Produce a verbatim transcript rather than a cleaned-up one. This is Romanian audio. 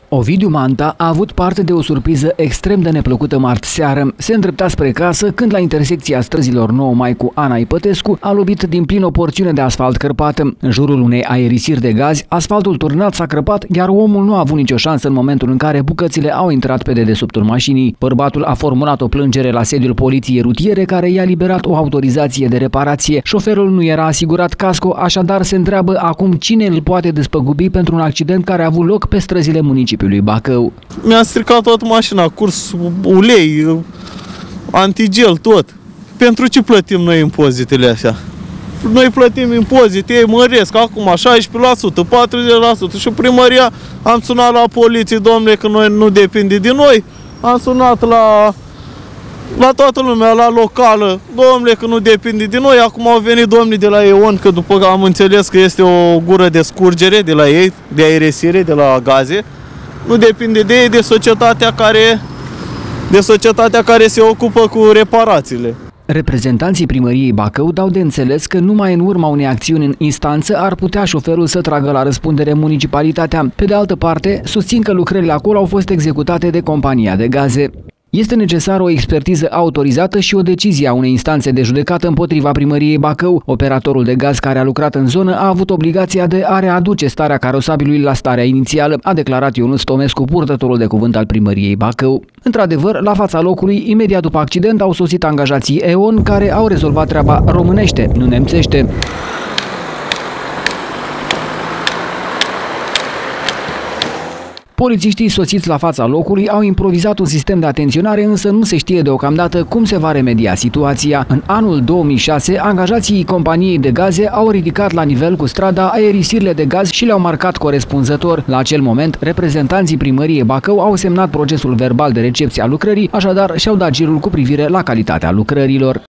Ovidiu Manta a avut parte de o surpriză extrem de neplăcută marți seară. Se îndrepta spre casă când la intersecția străzilor nouă mai cu Ana Ipătescu a lovit din plin o porțiune de asfalt cărpată. În jurul unei aerisiri de gazi, asfaltul turnat s-a crăpat, iar omul nu a avut nicio șansă în momentul în care bucățile au intrat pe dedesubtul mașinii. Bărbatul a formulat o plângere la sediul poliției rutiere, care i-a liberat o autorizație de reparație. Șoferul nu era asigurat casco, așadar se întreabă acum cine îl poate despăgubi pentru un accident care a avut loc pe străzile municipiului Bacău. Mi-a stricat toată mașina, curs ulei, antigel, tot. Pentru ce plătim noi impozitele astea? Noi plătim impozite, ei măresc acum șaisprezece la sută, patruzeci la sută și primăria, am sunat la poliție, domnule, că noi nu depinde de noi, am sunat la, la toată lumea, la locală, domnule, că nu depinde de noi, acum au venit domnii de la E O N, că după am înțeles că este o gură de scurgere de la ei, de aerisire, de la gaze. Nu depinde de ei, de societatea care, de societatea care se ocupă cu reparațiile. Reprezentanții primăriei Bacău dau de înțeles că numai în urma unei acțiuni în instanță ar putea șoferul să tragă la răspundere municipalitatea. Pe de altă parte, susțin că lucrările acolo au fost executate de compania de gaze. Este necesară o expertiză autorizată și o decizie a unei instanțe de judecată împotriva primăriei Bacău. Operatorul de gaz care a lucrat în zonă a avut obligația de a readuce starea carosabilului la starea inițială, a declarat Ionuț Tomescu, purtătorul de cuvânt al primăriei Bacău. Într-adevăr, la fața locului, imediat după accident, au sosit angajații E O N care au rezolvat treaba românește, nu nemțește. Polițiștii sosiți la fața locului au improvizat un sistem de atenționare, însă nu se știe deocamdată cum se va remedia situația. În anul două mii șase, angajații companiei de gaze au ridicat la nivel cu strada aerisirile de gaz și le-au marcat corespunzător. La acel moment, reprezentanții primăriei Bacău au semnat procesul verbal de recepție a lucrării, așadar și-au dat girul cu privire la calitatea lucrărilor.